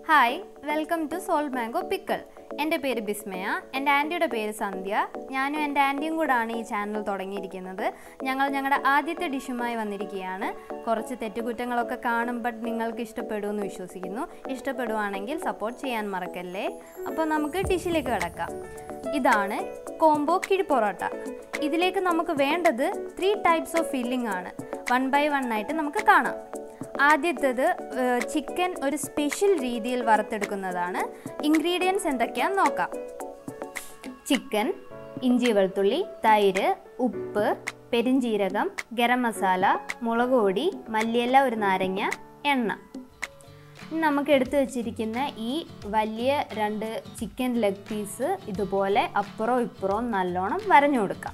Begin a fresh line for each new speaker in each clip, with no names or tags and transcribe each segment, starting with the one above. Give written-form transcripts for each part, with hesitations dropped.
Hi, welcome to Salt Mango Pickle. എൻ്റെ പേര് ബിസ്മയ, എൻ്റെ ആൻറ്റിയുടെ പേര് സന്ധ്യ. ഞാനും എൻ്റെ ആൻറ്റിയും കൂടാണ് ഈ ചാനൽ തുടങ്ങിയിരിക്കുന്നത്. ഞങ്ങളുടെ ആദ്യത്തെ ഡിഷുമായി വന്നിരിക്കുകയാണ്. കുറച്ച് തെറ്റുകുറ്റങ്ങളൊക്കെ കാണും, ബട്ട് നിങ്ങൾക്ക് ഇഷ്ടപ്പെടുമെന്ന് വിശ്വസിക്കുന്നു. ഇഷ്ടപ്പെടുവാണെങ്കിൽ സപ്പോർട്ട് ചെയ്യാൻ മറക്കല്ലേ. അപ്പോൾ നമുക്ക് ഡിഷിലേക്ക് കിടക്കാം. ഇതാണ് കോംബോ കിഴി പൊറോട്ട. ഇതിലേക്ക് നമുക്ക് വേണ്ടത് 3 ടൈപ്സ് ഓഫ് ഫില്ലിംഗ് ആണ്. 1 by 1 ആയിട്ട് നമുക്ക് കാണാം. ആദ്യത്തേത് ചിക്കൻ ഒരു സ്പെഷ്യൽ രീതിയിൽ വറുത്തെടുക്കുന്നതാണ്. ഇൻഗ്രീഡിയൻസ് എന്തൊക്കെയാണെന്ന് നോക്കാം. ചിക്കൻ, ഇഞ്ചി വെളുത്തുള്ളി, തൈര്, ഉപ്പ്, പെരിഞ്ജീരകം, ഗരം മസാല, മുളക് പൊടി, മല്ലിയില, ഒരു നാരങ്ങ, എണ്ണ. നമുക്ക് എടുത്തു വച്ചിരിക്കുന്ന ഈ വലിയ 2 ചിക്കൻ ലെഗ് പീസ് ഇതുപോലെ അപ്പുറവും ഇപ്പുറവും നല്ലോണം വരഞ്ഞു കൊടുക്കാം.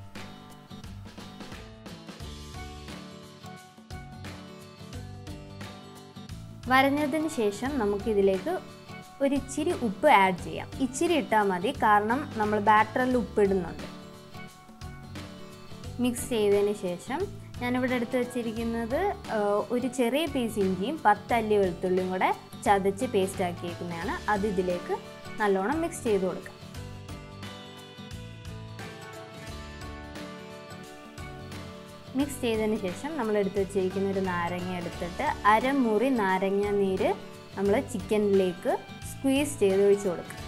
വരഞ്ഞതിന് ശേഷം നമുക്കിതിലേക്ക് ഒരു ഇച്ചിരി ഉപ്പ് ആഡ് ചെയ്യാം. ഇച്ചിരി ഇട്ടാൽ മതി, കാരണം നമ്മൾ ബാറ്ററിൽ ഉപ്പിടുന്നുണ്ട്. മിക്സ് ചെയ്തതിന് ശേഷം ഞാനിവിടെ എടുത്ത് വെച്ചിരിക്കുന്നത് ഒരു ചെറിയ പീസ് ഇഞ്ചിയും 10 അല്ലി വെളുത്തുള്ളിയും കൂടെ ചതച്ച് പേസ്റ്റ് ആക്കിയിരിക്കുന്നതാണ്. അത് ഇതിലേക്ക് നല്ലോണം മിക്സ് ചെയ്ത് കൊടുക്കാം. മിക്സ് ചെയ്തതിന് ശേഷം നമ്മൾ എടുത്ത് വെച്ചിരിക്കുന്ന ഒരു നാരങ്ങ എടുത്തിട്ട് അരമുറി നാരങ്ങ നീര് നമ്മൾ ചിക്കനിലേക്ക് സ്ക്വീസ് ചെയ്ത് ഒഴിച്ച് കൊടുക്കുക.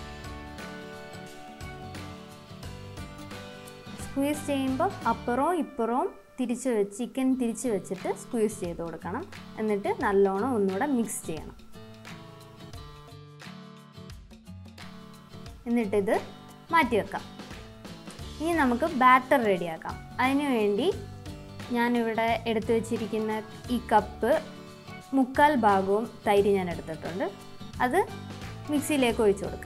സ്ക്വീസ് ചെയ്യുമ്പോൾ അപ്പുറവും ഇപ്പുറവും ചിക്കൻ തിരിച്ച് വെച്ചിട്ട് സ്ക്വീസ് ചെയ്ത് കൊടുക്കണം. എന്നിട്ട് നല്ലോണം ഒന്നുകൂടെ മിക്സ് ചെയ്യണം. എന്നിട്ടിത് മാറ്റി വെക്കാം. ഇനി നമുക്ക് ബാറ്റർ റെഡിയാക്കാം. അതിനുവേണ്ടി ഞാനിവിടെ എടുത്തു വച്ചിരിക്കുന്ന ഈ കപ്പ് 3/4 ഭാഗവും തൈര് ഞാൻ എടുത്തിട്ടുണ്ട്. അത് മിക്സിയിലേക്ക് ഒഴിച്ചു കൊടുക്കാം.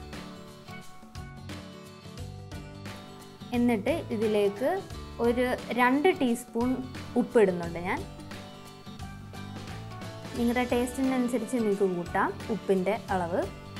എന്നിട്ട് ഇതിലേക്ക് ഒരു 2 ടീസ്പൂൺ ഉപ്പിടുന്നുണ്ട് ഞാൻ. നിങ്ങളുടെ ടേസ്റ്റിനനുസരിച്ച് നിങ്ങൾക്ക് കൂട്ടാം ഉപ്പിൻ്റെ അളവ്.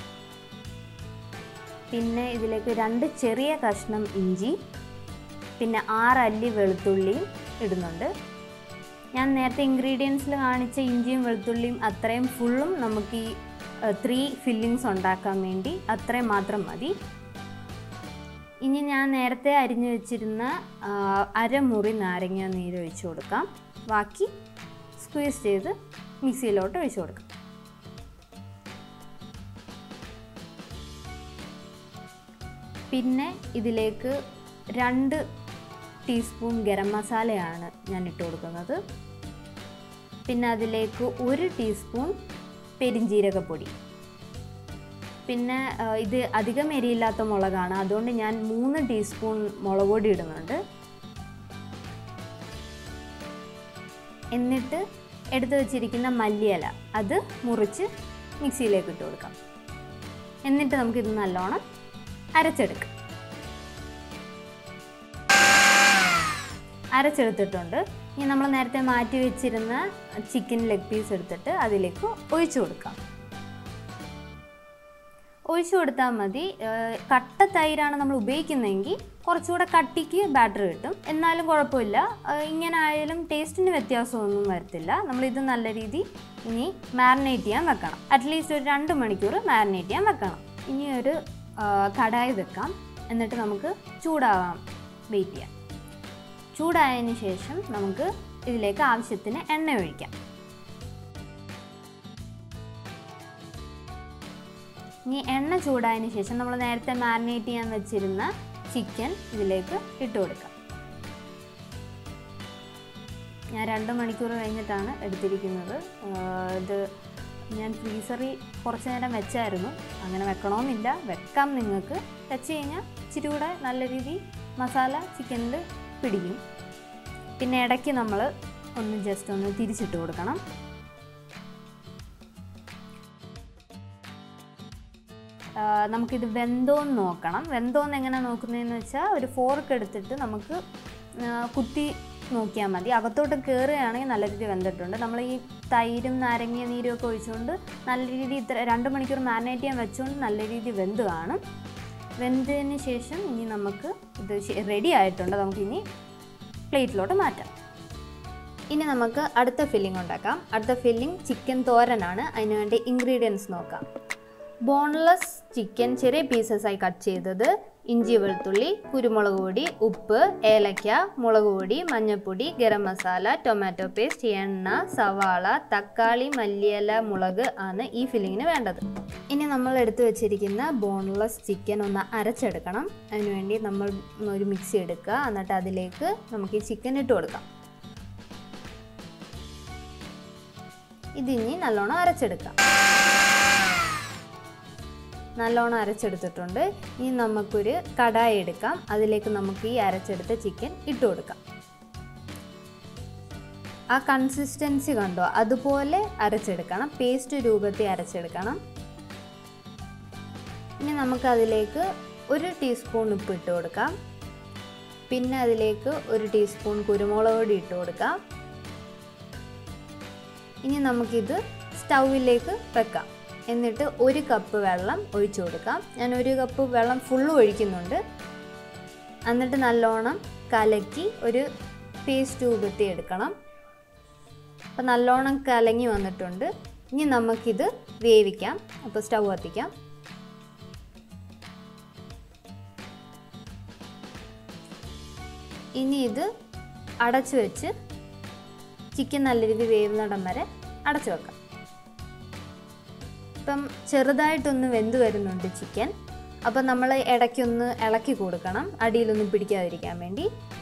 പിന്നെ ഇതിലേക്ക് 2 ചെറിയ കഷ്ണം ഇഞ്ചി, പിന്നെ 6 അല്ലി വെളുത്തുള്ളിയും ഇടുന്നുണ്ട്. ഞാൻ നേരത്തെ ഇൻഗ്രീഡിയൻസിൽ കാണിച്ച ഇഞ്ചിയും വെളുത്തുള്ളിയും അത്രയും ഫുള്ളും നമുക്ക് ഈ 3 ഫില്ലിങ്സ് ഉണ്ടാക്കാൻ വേണ്ടി അത്രയും മാത്രം മതി. ഇനി ഞാൻ നേരത്തെ അരിഞ്ഞു വെച്ചിരുന്ന അരമുറി നാരങ്ങ നീര് ഒഴിച്ചു കൊടുക്കാം. ബാക്കി സ്ക്വീസ് ചെയ്ത് മിക്സിയിലോട്ട് ഒഴിച്ചു കൊടുക്കാം. പിന്നെ ഇതിലേക്ക് 2 ടീസ്പൂൺ ഗരം മസാലയാണ് ഞാൻ ഇട്ട് കൊടുക്കുന്നത്. പിന്നെ അതിലേക്ക് 1 ടീസ്പൂൺ പെരിഞ്ജീരകപ്പൊടി. പിന്നെ ഇത് അധികം എരിയില്ലാത്ത മുളകാണ്, അതുകൊണ്ട് ഞാൻ 3 ടീസ്പൂൺ മുളക് പൊടി ഇടുന്നുണ്ട്. എന്നിട്ട് എടുത്തു വച്ചിരിക്കുന്ന മല്ലിയില അത് മുറിച്ച് മിക്സിയിലേക്ക് ഇട്ട് കൊടുക്കാം. എന്നിട്ട് നമുക്കിത് നല്ലോണം അരച്ചെടുക്കാം. അരച്ചെടുത്തിട്ടുണ്ട്. ഇനി നമ്മൾ നേരത്തെ മാറ്റി വെച്ചിരുന്ന ചിക്കൻ ലെഗ് പീസ് എടുത്തിട്ട് അതിലേക്ക് ഒഴിച്ചു കൊടുക്കാം. ഒഴിച്ചു കൊടുത്താൽ മതി. കട്ട തൈരാണ് നമ്മൾ ഉപയോഗിക്കുന്നതെങ്കിൽ കുറച്ചുകൂടെ കട്ടിക്ക് ബാറ്റർ കിട്ടും. എന്നാലും കുഴപ്പമില്ല, ഇങ്ങനെ ആയാലും ടേസ്റ്റിന് വ്യത്യാസമൊന്നും വരത്തില്ല. നമ്മളിത് നല്ല രീതി ഇനി മാരിനേറ്റ് ചെയ്യാൻ വെക്കണം. അറ്റ്ലീസ്റ്റ് ഒരു 2 മണിക്കൂർ മാരിനേറ്റ് ചെയ്യാൻ വെക്കണം. ഇനി ഒരു കടായി വെക്കാം. എന്നിട്ട് നമുക്ക് ചൂടാവാൻ വെയിറ്റ് ചെയ്യാം. ചൂടായതിന് ശേഷം നമുക്ക് ഇതിലേക്ക് ആവശ്യത്തിന് എണ്ണ ഒഴിക്കാം. ഇനി എണ്ണ ചൂടായതിന് ശേഷം നമ്മൾ നേരത്തെ മാരിനേറ്റ് ചെയ്യാൻ വെച്ചിരുന്ന ചിക്കൻ ഇതിലേക്ക് ഇട്ട് കൊടുക്കാം. ഞാൻ 2 മണിക്കൂർ കഴിഞ്ഞിട്ടാണ് എടുത്തിരിക്കുന്നത്. ഇത് ഞാൻ ഫ്രീസറിൽ കുറച്ച് നേരം വെച്ചായിരുന്നു. അങ്ങനെ വെക്കണമെന്നില്ല, വെക്കാം. നിങ്ങൾക്ക് വെച്ച് കഴിഞ്ഞാൽ ഇച്ചിരി കൂടെ നല്ല രീതിയിൽ മസാല ചിക്കനിൽ പിടിക്കും. പിന്നെ ഇടയ്ക്ക് നമ്മൾ ജസ്റ്റ് ഒന്ന് തിരിച്ചിട്ട് കൊടുക്കണം. നമുക്കിത് വെന്തോന്ന് നോക്കണം. വെന്തോന്ന് എങ്ങനെ നോക്കുന്നതെന്ന് വെച്ചാൽ ഒരു ഫോർക്ക് എടുത്തിട്ട് നമുക്ക് കുത്തി നോക്കിയാൽ മതി. അകത്തോട്ട് കയറുകയാണെങ്കിൽ നല്ല രീതിയിൽ വെന്തിട്ടുണ്ട്. നമ്മൾ ഈ തൈരും നാരങ്ങ നീരും ഒക്കെ ഒഴിച്ചുകൊണ്ട് നല്ല രീതിയിൽ 2 മണിക്കൂർ മാരിനേറ്റ് ചെയ്യാൻ വെച്ചുകൊണ്ട് നല്ല രീതിയിൽ വെന്ത് കാണും. വെന്തതിന് ശേഷം ഇനി നമുക്ക് ഇത് റെഡി ആയിട്ടുണ്ട്. നമുക്കിനി പ്ലേറ്റിലോട്ട് മാറ്റാം. ഇനി നമുക്ക് അടുത്ത ഫില്ലിംഗ് ഉണ്ടാക്കാം. അടുത്ത ഫില്ലിംഗ് ചിക്കൻ തോരനാണ്. അതിനുവേണ്ടി ഇൻഗ്രീഡിയൻസ് നോക്കാം. ബോൺലെസ് ചിക്കൻ ചെറിയ പീസസായി കട്ട് ചെയ്തത്, ഇഞ്ചി വെളുത്തുള്ളി, കുരുമുളക് പൊടി, ഉപ്പ്, ഏലക്ക, മുളക് പൊടി, മഞ്ഞൾപ്പൊടി, ഗരം മസാല, ടൊമാറ്റോ പേസ്റ്റ്, എണ്ണ, സവാള, തക്കാളി, മല്ലിയില, മുളക് ആണ് ഈ ഫില്ലിങ്ങിന് വേണ്ടത്. ഇനി നമ്മൾ എടുത്തു വെച്ചിരിക്കുന്ന ബോൺലെസ് ചിക്കൻ ഒന്ന് അരച്ചെടുക്കണം. അതിനുവേണ്ടി നമ്മൾ ഒരു മിക്സി എടുക്കുക. എന്നിട്ട് അതിലേക്ക് നമുക്ക് ഈ ചിക്കൻ ഇട്ട് കൊടുക്കാം. ഇതിനി നല്ലോണം അരച്ചെടുക്കാം. നല്ലോണം അരച്ചെടുത്തിട്ടുണ്ട്. ഇനി നമുക്കൊരു കടായി എടുക്കാം. അതിലേക്ക് നമുക്ക് ഈ അരച്ചെടുത്ത ചിക്കൻ ഇട്ട് കൊടുക്കാം. ആ കൺസിസ്റ്റൻസി കണ്ടോ, അതുപോലെ അരച്ചെടുക്കണം. പേസ്റ്റ് രൂപത്തിൽ അരച്ചെടുക്കണം. ഇനി നമുക്കതിലേക്ക് 1 ടീസ്പൂൺ ഉപ്പ് ഇട്ട് കൊടുക്കാം. പിന്നെ അതിലേക്ക് 1 ടീസ്പൂൺ കുരുമുളക് പൊടി ഇട്ട് കൊടുക്കാം. ഇനി നമുക്കിത് സ്റ്റൗവിലേക്ക് വെക്കാം. എന്നിട്ട് 1 കപ്പ് വെള്ളം ഒഴിച്ചു കൊടുക്കാം. ഞാൻ 1 കപ്പ് വെള്ളം ഫുള്ള് ഒഴിക്കുന്നുണ്ട്. എന്നിട്ട് നല്ലോണം കലക്കി ഒരു പേസ്റ്റ് രൂപത്തിൽ എടുക്കണം. അപ്പോൾ നല്ലോണം കലങ്ങി വന്നിട്ടുണ്ട്. ഇനി നമുക്കിത് വേവിക്കാം. അപ്പോൾ സ്റ്റൗ കത്തിക്കാം. ഇനി ഇത് അടച്ചു വെച്ച് ചിക്കൻ നല്ല രീതിയിൽ വേവുന്നിടം വരെ അടച്ചു വെക്കാം. ഇപ്പം ചെറുതായിട്ടൊന്ന് വെന്ത് വരുന്നുണ്ട് ചിക്കൻ. അപ്പം നമ്മൾ ഇടയ്ക്കൊന്ന് ഇളക്കി കൊടുക്കണം, അടിയിലൊന്നും പിടിക്കാതിരിക്കാൻ വേണ്ടി.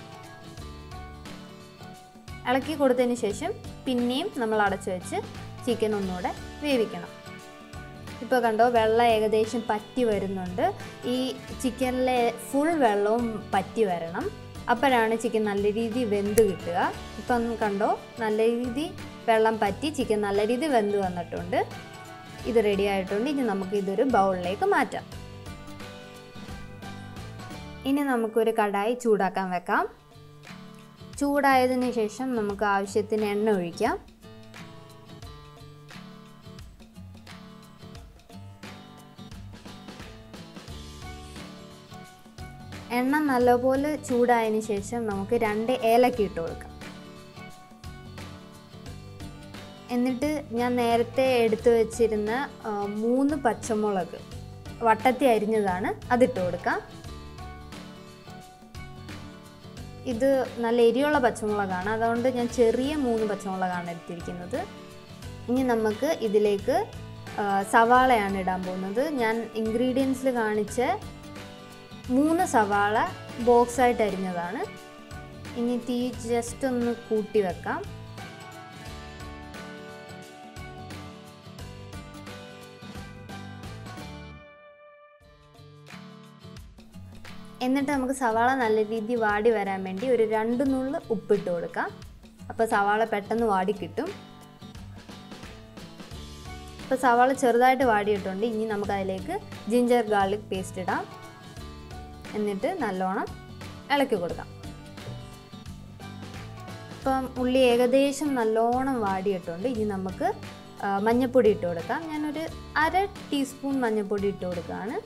ഇളക്കി കൊടുത്തതിന് ശേഷം പിന്നെയും നമ്മൾ അടച്ചു വെച്ച് ചിക്കൻ ഒന്നുകൂടെ വേവിക്കണം. ഇപ്പോൾ കണ്ടോ, വെള്ളം ഏകദേശം പറ്റി വരുന്നുണ്ട്. ഈ ചിക്കനിലെ ഫുൾ വെള്ളവും പറ്റി വരണം. അപ്പോഴാണ് ചിക്കൻ നല്ല രീതിയിൽ വെന്ത് കിട്ടുക. ഇപ്പം കണ്ടോ, നല്ല രീതിയിൽ വെള്ളം പറ്റി ചിക്കൻ നല്ല രീതിയിൽ വെന്ത് വന്നിട്ടുണ്ട്. ഇത് റെഡി ആയിട്ടുണ്ട്. ഇനി നമുക്ക് ഇതൊരു ബൗളിലേക്ക് മാറ്റാം. ഇനി നമുക്കൊരു കടായി ചൂടാക്കാൻ വെക്കാം. ചൂടായതിന് ശേഷം നമുക്ക് ആവശ്യത്തിന് എണ്ണ ഒഴിക്കാം. എണ്ണ നല്ലപോലെ ചൂടായതിന് ശേഷം നമുക്ക് 2 ഏലക്ക ഇട്ട് കൊടുക്കാം. എന്നിട്ട് ഞാൻ നേരത്തെ എടുത്തു വെച്ചിരുന്ന 3 പച്ചമുളക് വട്ടത്തി അരിഞ്ഞതാണ്, അതിട്ട് കൊടുക്കാം. ഇത് നല്ല എരിയുള്ള പച്ചമുളകാണ്, അതുകൊണ്ട് ഞാൻ ചെറിയ 3 പച്ചമുളകാണ് എടുത്തിരിക്കുന്നത്. ഇനി നമുക്ക് ഇതിലേക്ക് സവാളയാണ് ഇടാൻ പോകുന്നത്. ഞാൻ ഇൻഗ്രീഡിയൻസിൽ കാണിച്ച 3 സവാള ബോക്സായിട്ട് അരിഞ്ഞതാണ്. ഇനി തീ ജസ്റ്റ് ഒന്ന് കൂട്ടി വെക്കാം. എന്നിട്ട് നമുക്ക് സവാള നല്ല രീതിയിൽ വാടി വരാൻ വേണ്ടി ഒരു 2 നുള്ള് ഉപ്പിട്ട് കൊടുക്കാം. അപ്പോൾ സവാള പെട്ടെന്ന് വാടി കിട്ടും. ഇപ്പോൾ സവാള ചെറുതായിട്ട് വാടിയിട്ടുണ്ട്. ഇനി നമുക്കതിലേക്ക് ജിഞ്ചർ ഗാർലിക് പേസ്റ്റ് ഇടാം. എന്നിട്ട് നല്ലോണം ഇളക്കി കൊടുക്കാം. ഇപ്പം ഉള്ളി ഏകദേശം നല്ലോണം വാടിയിട്ടുണ്ട്. ഇനി നമുക്ക് മഞ്ഞൾപ്പൊടി ഇട്ട് കൊടുക്കാം. ഞാനൊരു 1/2 ടീസ്പൂൺ മഞ്ഞൾപ്പൊടി ഇട്ട് കൊടുക്കുകയാണ്.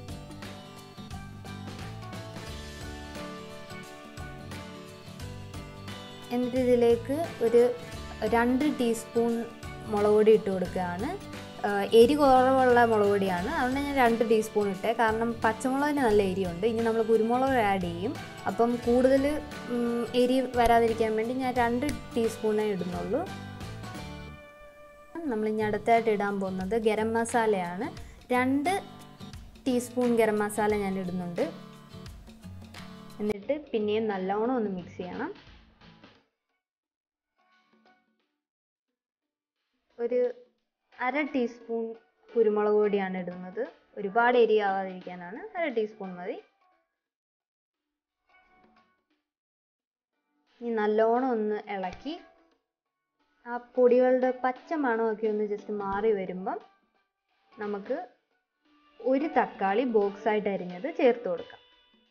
എന്നിട്ട് ഇതിലേക്ക് ഒരു 2 ടീസ്പൂൺ മുളക് പൊടി ഇട്ട് കൊടുക്കുകയാണ്. എരി കുറവുള്ള മുളക് പൊടിയാണ്, അതുകൊണ്ട് ഞാൻ 2 ടീസ്പൂൺ ഇട്ടേ. കാരണം പച്ചമുളകിന് നല്ല എരിയുണ്ട്. ഇനി നമ്മൾ കുരുമുളക് ആഡ് ചെയ്യും. അപ്പം കൂടുതൽ എരി വരാതിരിക്കാൻ വേണ്ടി ഞാൻ 2 ടീസ്പൂണേ ഇടുന്നുള്ളൂ. നമ്മളിനി അടുത്തായിട്ട് ഇടാൻ പോകുന്നത് ഗരം മസാലയാണ്. 2 ടീസ്പൂൺ ഗരം മസാല ഞാൻ ഇടുന്നുണ്ട്. എന്നിട്ട് പിന്നെയും നല്ലോണം ഒന്ന് മിക്സ് ചെയ്യണം. ഒരു 1/2 ടീസ്പൂൺ കുരുമുളക് പൊടിയാണ് ഇടുന്നത്. ഒരുപാട് എരിയാവാതിരിക്കാനാണ്. 1/2 ടീസ്പൂൺ മതി. ഇനി നല്ലോണം ഒന്ന് ഇളക്കി ആ പൊടികളുടെ പച്ച മണമൊക്കെ ഒന്ന് ജസ്റ്റ് മാറി വരുമ്പം നമുക്ക് 1 തക്കാളി ബോക്സായിട്ട് അരിഞ്ഞത് ചേർത്ത് കൊടുക്കാം.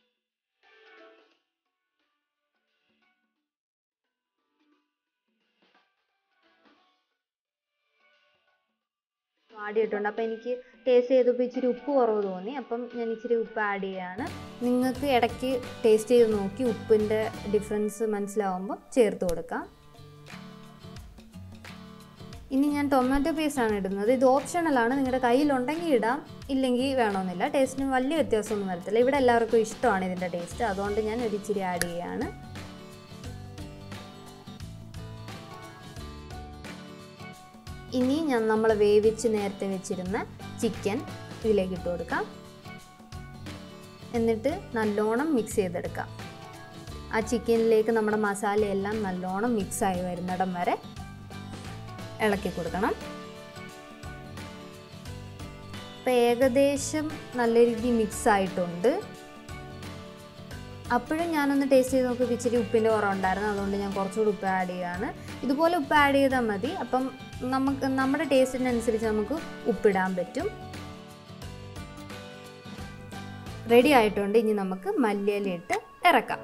വാടിയിട്ടുണ്ട്. അപ്പോൾ എനിക്ക് ടേസ്റ്റ് ചെയ്തപ്പോൾ ഇച്ചിരി ഉപ്പ് കുറവ് തോന്നി. അപ്പം ഞാൻ ഇച്ചിരി ഉപ്പ് ആഡ് ചെയ്യുകയാണ്. നിങ്ങൾക്ക് ഇടയ്ക്ക് ടേസ്റ്റ് ചെയ്ത് നോക്കി ഉപ്പിൻ്റെ ഡിഫറൻസ് മനസ്സിലാവുമ്പോൾ ചേർത്ത് കൊടുക്കാം. ഇനി ഞാൻ ടൊമാറ്റോ പേസ്റ്റാണ് ഇടുന്നത്. ഇത് ഓപ്ഷണലാണ്, നിങ്ങളുടെ കയ്യിലുണ്ടെങ്കിൽ ഇടാം, ഇല്ലെങ്കിൽ വേണമെന്നില്ല. ടേസ്റ്റിന് വലിയ വ്യത്യാസമൊന്നും വരത്തില്ല. ഇവിടെ എല്ലാവർക്കും ഇഷ്ടമാണ് ഇതിൻ്റെ ടേസ്റ്റ്, അതുകൊണ്ട് ഞാൻ ഒരു ഇച്ചിരി ആഡ് ചെയ്യുകയാണ്. ഇനി നമ്മൾ വേവിച്ച് നേരത്തെ വെച്ചിരുന്ന ചിക്കൻ ഇതിലേക്ക് ഇട്ട് കൊടുക്കാം. എന്നിട്ട് നല്ലോണം മിക്സ് ചെയ്തെടുക്കാം. ആ ചിക്കനിലേക്ക് നമ്മുടെ മസാലയെല്ലാം നല്ലോണം മിക്സായി വരുന്നിടം വരെ ഇളക്കി കൊടുക്കണം. ഇപ്പം ഏകദേശം നല്ല രീതിയിൽ മിക്സ് ആയിട്ടുണ്ട്. അപ്പോഴും ഞാനൊന്ന് ടേസ്റ്റ് ചെയ്ത് നോക്കി, ഇച്ചിരി ഉപ്പിൻ്റെ കുറവുണ്ടായിരുന്നു, അതുകൊണ്ട് ഞാൻ കുറച്ചുകൂടി ഉപ്പ് ആഡ് ചെയ്യുകയാണ്. ഇതുപോലെ ഉപ്പ് ആഡ് ചെയ്താൽ മതി. അപ്പം നമ്മുടെ ടേസ്റ്റിനനുസരിച്ച് നമുക്ക് ഉപ്പിടാൻ പറ്റും. റെഡി ആയിട്ടുണ്ട്. ഇനി നമുക്ക് മല്ലിയില ഇട്ട് ഇറക്കാം.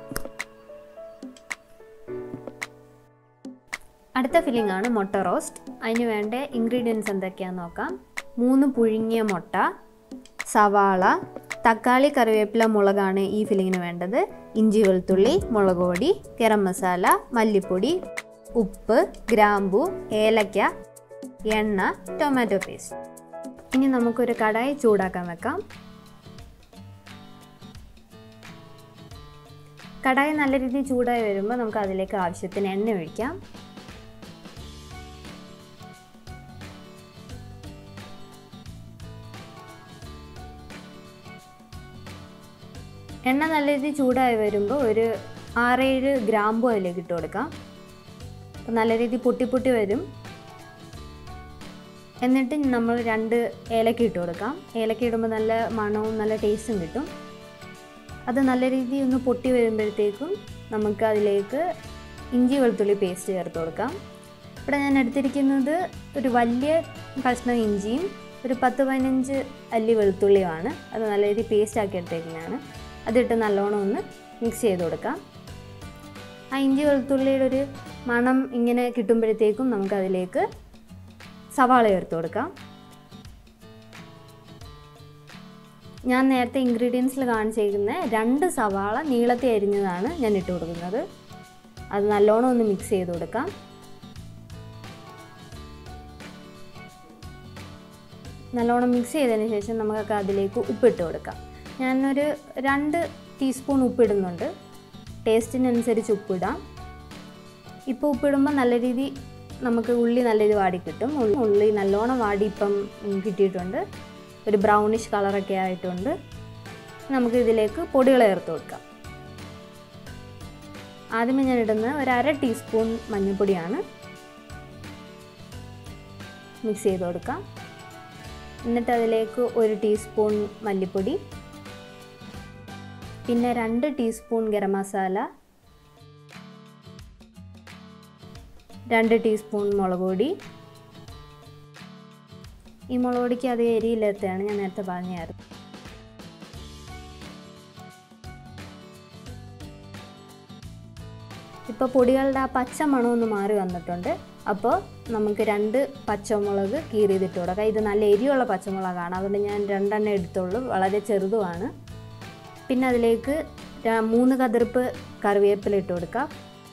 അടുത്ത ഫില്ലിംഗ് ആണ് മുട്ട റോസ്റ്റ്. അതിന് വേണ്ട ഇൻഗ്രീഡിയൻസ് എന്തൊക്കെയാണെന്ന് നോക്കാം. 3 പുഴുങ്ങിയ മുട്ട, സവാള, തക്കാളി, കറിവേപ്പില, മുളകാണ് ഈ ഫില്ലിങ്ങിന് വേണ്ടത്. ഇഞ്ചി, വെളുത്തുള്ളി, മുളക് പൊടി, ഗരം മസാല, മല്ലിപ്പൊടി, ഉപ്പ്, ഗ്രാമ്പു, ഏലക്ക, എണ്ണ, ടൊമാറ്റോ പേസ്റ്റ്. ഇനി നമുക്കൊരു കടായി ചൂടാക്കാൻ വെക്കാം. കടായി നല്ല രീതിയിൽ ചൂടായി വരുമ്പോൾ നമുക്ക് അതിലേക്ക് ആവശ്യത്തിന് എണ്ണ ഒഴിക്കാം. എണ്ണ നല്ല രീതിയിൽ ചൂടായി വരുമ്പോൾ ഒരു 6-7 ഗ്രാമ്പു അതിലേക്ക് ഇട്ട് കൊടുക്കാം. അപ്പോൾ നല്ല രീതിയിൽ പൊട്ടി വരും. എന്നിട്ട് നമ്മൾ 2 ഏലക്ക ഇട്ട് കൊടുക്കാം. ഏലക്ക ഇടുമ്പോൾ നല്ല മണവും നല്ല ടേസ്റ്റും കിട്ടും. അത് നല്ല രീതിയിൽ ഒന്ന് പൊട്ടി വരുമ്പോഴത്തേക്കും നമുക്ക് അതിലേക്ക് ഇഞ്ചി വെളുത്തുള്ളി പേസ്റ്റ് ചേർത്ത് കൊടുക്കാം. ഇവിടെ ഞാൻ എടുത്തിരിക്കുന്നത് ഒരു വലിയ കഷ്ണം ഇഞ്ചിയും ഒരു 10-15 അല്ലി വെളുത്തുള്ളിയുമാണ്. അത് നല്ല രീതിയിൽ പേസ്റ്റ് ആക്കി എടുത്തേക്കുന്നതാണ്. അതിട്ട് നല്ലോണം ഒന്ന് മിക്സ് ചെയ്ത് കൊടുക്കാം. ആ ഇഞ്ചി വെളുത്തുള്ളിയുടെ ഒരു മണം ഇങ്ങനെ കിട്ടുമ്പോഴത്തേക്കും നമുക്കതിലേക്ക് സവാള ചേർത്ത് കൊടുക്കാം. ഞാൻ നേരത്തെ ഇൻഗ്രീഡിയൻസിൽ കാണിച്ചിരിക്കുന്ന 2 സവാള നീളത്തിൽ അരിഞ്ഞതാണ് ഞാൻ ഇട്ട് കൊടുക്കുന്നത്. അത് നല്ലോണം ഒന്ന് മിക്സ് ചെയ്ത് കൊടുക്കാം. നല്ലോണം മിക്സ് ചെയ്തതിന് ശേഷം നമുക്ക് അതിലേക്ക് ഉപ്പിട്ട് കൊടുക്കാം. ഞാനൊരു 2 ടീസ്പൂൺ ഉപ്പിടുന്നുണ്ട്. ടേസ്റ്റിനനുസരിച്ച് ഉപ്പിടാം. ഇപ്പോൾ ഉപ്പിടുമ്പോൾ നല്ല രീതി നമുക്ക് ഉള്ളി നല്ല രീതി വാടി കിട്ടും. ഉള്ളി നല്ലോണം വാടി ഇപ്പം കിട്ടിയിട്ടുണ്ട്. ഒരു ബ്രൗണിഷ് കളറൊക്കെ ആയിട്ടുണ്ട്. നമുക്ക് ഇതിലേക്ക് പൊടികൾ ചേർത്ത് കൊടുക്കാം. ആദ്യമേ ഞാൻ ഇടുന്ന ഒരു 1/2 ടീസ്പൂൺ മഞ്ഞൾപ്പൊടിയാണ്. മിക്സ് ചെയ്ത് കൊടുക്കാം. എന്നിട്ട് അതിലേക്ക് 1 ടീസ്പൂൺ മല്ലിപ്പൊടി, പിന്നെ 2 ടീസ്പൂൺ ഗരം മസാല, 2 ടീസ്പൂൺ മുളക് പൊടി. ഈ മുളക് പൊടിക്ക് അത് എരിയില്ലാത്തതാണ്, ഞാൻ നേരത്തെ പറഞ്ഞായിരുന്നു. ഇപ്പോൾ പൊടികളുടെ ആ പച്ച മണമൊന്ന് മാറി വന്നിട്ടുണ്ട്. അപ്പോൾ നമുക്ക് 2 പച്ചമുളക് കീറിയതിട്ട് കൊടുക്കാം. ഇത് നല്ല എരിയുള്ള പച്ചമുളകാണ്, അതുകൊണ്ട് ഞാൻ 2 എണ്ണം എടുത്തുള്ളൂ, വളരെ ചെറുതുമാണ്. പിന്നെ അതിലേക്ക് 3 കതിർപ്പ് കറിവേപ്പില ഇട്ട് കൊടുക്കാം.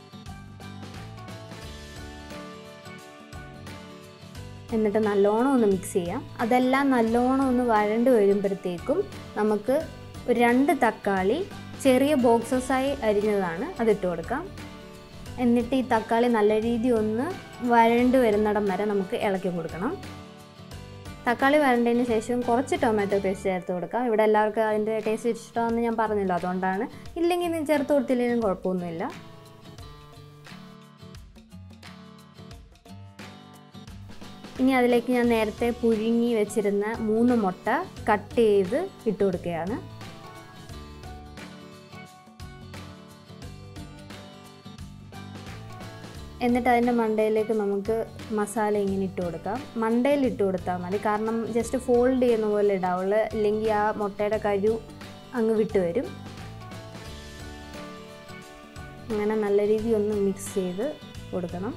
എന്നിട്ട് നല്ലോണം ഒന്ന് മിക്സ് ചെയ്യാം. അതെല്ലാം നല്ലോണം ഒന്ന് വഴണ്ട് വരുമ്പോഴത്തേക്കും നമുക്ക് 2 തക്കാളി ചെറിയ ബോക്സസായി അരിഞ്ഞതാണ് അതിട്ട് കൊടുക്കാം. എന്നിട്ട് ഈ തക്കാളി നല്ല രീതിയിൽ ഒന്ന് വഴണ്ട് വരുന്നിടം വരെ നമുക്ക് ഇളക്കി കൊടുക്കണം. തക്കാളി വരണ്ടതിന് ശേഷം കുറച്ച് ടൊമാറ്റോ പേസ്റ്റ് ചേർത്ത് കൊടുക്കാം. ഇവിടെ എല്ലാവർക്കും അതിൻ്റെ ടേസ്റ്റ് ഇഷ്ടമാണെന്ന് ഞാൻ പറഞ്ഞല്ലോ, അതുകൊണ്ടാണ്. ഇല്ലെങ്കിൽ നീ ചേർത്ത് കൊടുത്തില്ലെങ്കിലും കുഴപ്പമൊന്നുമില്ല. ഇനി അതിലേക്ക് ഞാൻ നേരത്തെ പുഴുങ്ങി വെച്ചിരുന്ന 3 മുട്ട കട്ട് ചെയ്ത് ഇട്ട് കൊടുക്കുകയാണ്. എന്നിട്ട് അതിൻ്റെ മണ്ടയിലേക്ക് നമുക്ക് മസാല ഇങ്ങനെ ഇട്ട് കൊടുക്കാം. മണ്ടയിൽ ഇട്ട് കൊടുത്താൽ മതി, കാരണം ജസ്റ്റ് ഫോൾഡ് ചെയ്യുന്ന പോലെ ഇടാവുള്ളൂ, ഇല്ലെങ്കിൽ ആ മുട്ടയുടെ കരു അങ്ങ് വിട്ട് വരും. അങ്ങനെ നല്ല രീതിയിൽ ഒന്ന് മിക്സ് ചെയ്ത് കൊടുക്കണം.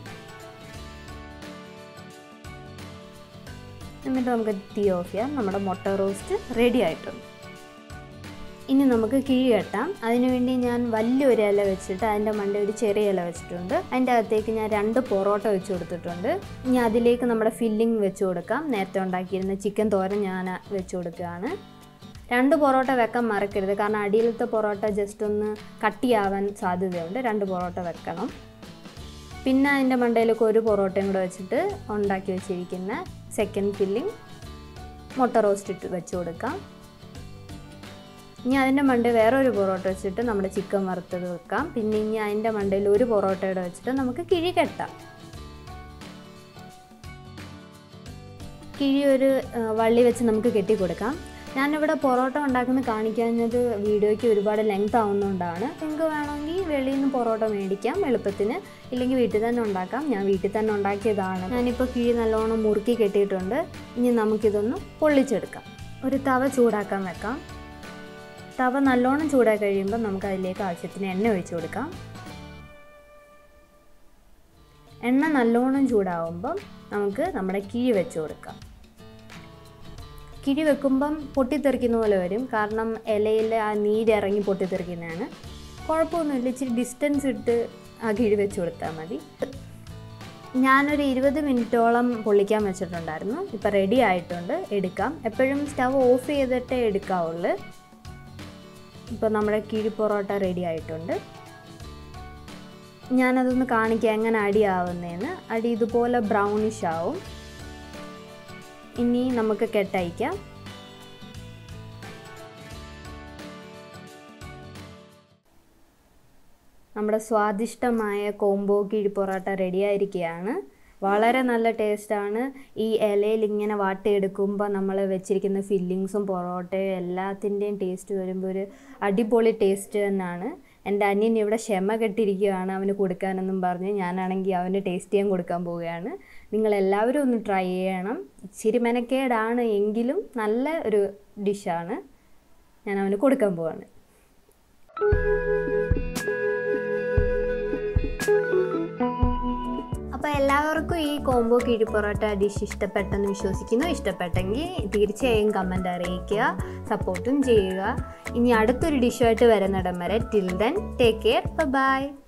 എന്നിട്ട് നമുക്ക് തീ ഓഫ് ചെയ്യാം. നമ്മുടെ മുട്ട റോസ്റ്റ് റെഡി ആയിട്ടുണ്ട്. ഇനി നമുക്ക് കിഴി കെട്ടാം. അതിനുവേണ്ടി ഞാൻ വലിയൊരു ഇല വെച്ചിട്ട് അതിൻ്റെ മണ്ട ഒരു ചെറിയ ഇല വെച്ചിട്ടുണ്ട്. അതിൻ്റെ അകത്തേക്ക് ഞാൻ 2 പൊറോട്ട വെച്ച് കൊടുത്തിട്ടുണ്ട്. ഇനി അതിലേക്ക് നമ്മുടെ ഫില്ലിംഗ് വെച്ച് കൊടുക്കാം. നേരത്തെ ഉണ്ടാക്കിയിരുന്ന ചിക്കൻ തോരൻ ഞാൻ വെച്ച് കൊടുക്കുകയാണ്. 2 പൊറോട്ട വെക്കാൻ മറക്കരുത്, കാരണം അടിയിലത്തെ പൊറോട്ട ജസ്റ്റ് ഒന്ന് കട്ടിയാവാൻ സാധ്യതയുണ്ട്. 2 പൊറോട്ട വെക്കണം. പിന്നെ അതിൻ്റെ മണ്ടയിലേക്ക് ഒരു പൊറോട്ടയും കൂടെ വെച്ചിട്ട് ഉണ്ടാക്കി വെച്ചിരിക്കുന്ന സെക്കൻഡ് ഫില്ലിംഗ് മുട്ട റോസ്റ്റ് ഇട്ട് വെച്ച് കൊടുക്കാം. ഇനി അതിൻ്റെ മണ്ടയിൽ വേറൊരു പൊറോട്ട വെച്ചിട്ട് നമ്മുടെ ചിക്കൻ വറുത്തത് വെക്കാം. പിന്നെ ഇനി അതിൻ്റെ മണ്ടയിൽ ഒരു പൊറോട്ടയുടെ വെച്ചിട്ട് നമുക്ക് കിഴി കെട്ടാം. കിഴി ഒരു വള്ളി വെച്ച് നമുക്ക് കെട്ടിക്കൊടുക്കാം. ഞാനിവിടെ പൊറോട്ട ഉണ്ടാക്കുന്നത് കാണിക്കാഞ്ഞത് വീഡിയോയ്ക്ക് ഒരുപാട് ലെങ്ത് ആവുന്നതുകൊണ്ടാണ്. നിങ്ങൾക്ക് വേണമെങ്കിൽ വെളിയിൽ നിന്ന് പൊറോട്ട മേടിക്കാം എളുപ്പത്തിന്, ഇല്ലെങ്കിൽ വീട്ടിൽ തന്നെ ഉണ്ടാക്കാം. ഞാൻ വീട്ടിൽ തന്നെ ഉണ്ടാക്കിയതാണ്. ഞാനിപ്പോൾ കിഴി നല്ലോണം മുറുക്കി കെട്ടിയിട്ടുണ്ട്. ഇനി നമുക്കിതൊന്ന് പൊള്ളിച്ചെടുക്കാം. ഒരു തവ ചൂടാക്കാൻ വെക്കാം. തവ നല്ലോണം ചൂടായി കഴിയുമ്പോൾ നമുക്ക് അതിലേക്ക് ആവശ്യത്തിന് എണ്ണ ഒഴിച്ചു കൊടുക്കാം. എണ്ണ നല്ലോണം ചൂടാവുമ്പം നമുക്ക് നമ്മുടെ കിഴി വെച്ച് കൊടുക്കാം. കിഴി വെക്കുമ്പം പൊട്ടിത്തെറിക്കുന്ന പോലെ വരും, കാരണം ഇലയിൽ ആ നീരിറങ്ങി പൊട്ടിത്തെറിക്കുന്നതാണ്. കുഴപ്പമൊന്നുമില്ല, ഇച്ചിരി ഡിസ്റ്റൻസ് ഇട്ട് ആ കിഴി വെച്ച് കൊടുത്താൽ മതി. ഞാനൊരു 20 മിനിറ്റോളം പൊള്ളിക്കാൻ വെച്ചിട്ടുണ്ടായിരുന്നു. ഇപ്പം റെഡി ആയിട്ടുണ്ട്, എടുക്കാം. എപ്പോഴും സ്റ്റവ് ഓഫ് ചെയ്തിട്ടേ എടുക്കാവുള്ളൂ. ഇപ്പോൾ നമ്മുടെ കിഴി പൊറോട്ട റെഡി ആയിട്ടുണ്ട്. ഞാനതൊന്ന് കാണിക്കാം എങ്ങനെ അടിയാവുന്നതെന്ന്. അടി ഇതുപോലെ ബ്രൗണിഷ് ആവും. ഇനി നമുക്ക് കെട്ടയക്കാം. നമ്മുടെ സ്വാദിഷ്ടമായ കോംബോ കിഴി പൊറോട്ട റെഡി ആയിരിക്കുകയാണ്. വളരെ നല്ല ടേസ്റ്റാണ്. ഈ ഇലയിൽ ഇങ്ങനെ വാട്ടിയെടുക്കുമ്പോൾ നമ്മൾ വെച്ചിരിക്കുന്ന ഫില്ലിങ്സും പൊറോട്ടയും എല്ലാത്തിൻ്റെയും ടേസ്റ്റ് വരുമ്പോൾ ഒരു അടിപൊളി ടേസ്റ്റ് തന്നെയാണ്. എൻ്റെ അനിയൻ ഇവിടെ ക്ഷമ കെട്ടിരിക്കുകയാണ് അവന് കൊടുക്കാനെന്നും പറഞ്ഞ്. ഞാനാണെങ്കിൽ അവന് ടേസ്റ്റ് ചെയ്യാൻ കൊടുക്കാൻ പോവുകയാണ്. നിങ്ങളെല്ലാവരും ഒന്ന് ട്രൈ ചെയ്യണം. ഇച്ചിരി മെനക്കേടാണ് എങ്കിലും നല്ല ഒരു ഡിഷാണ്. ഞാൻ അവന് കൊടുക്കാൻ പോവാണ്. അപ്പോൾ എല്ലാവർക്കും ഈ കോംബോ കിഴി പൊറോട്ട ഡിഷ് ഇഷ്ടപ്പെട്ടെന്ന് വിശ്വസിക്കുന്നു. ഇഷ്ടപ്പെട്ടെങ്കിൽ തീർച്ചയായും കമൻറ്റ് അറിയിക്കുക, സപ്പോർട്ടും ചെയ്യുക. ഇനി അടുത്തൊരു ഡിഷുമായിട്ട് വരുന്നിടം വരെ till then take care, by.